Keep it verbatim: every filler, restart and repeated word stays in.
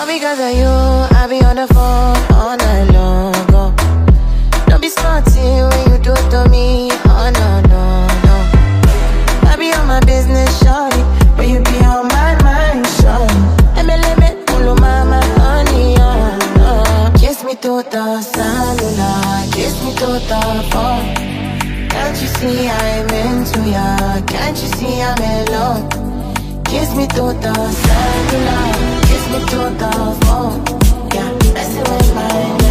All because of you, I be on the phone all night long. Oh. Don't be smarting when you do it to me. Oh no, no, no. I be on my business, shawty, but you be on my mind, shawty. Let me, let me, pull my, my honey, oh, oh. Kiss me to the cellular, kiss me to the phone. Can't you see I'm into ya? Can't you see I'm in love? Kiss me to the cellular, kiss me to the phone. Yeah, messing with my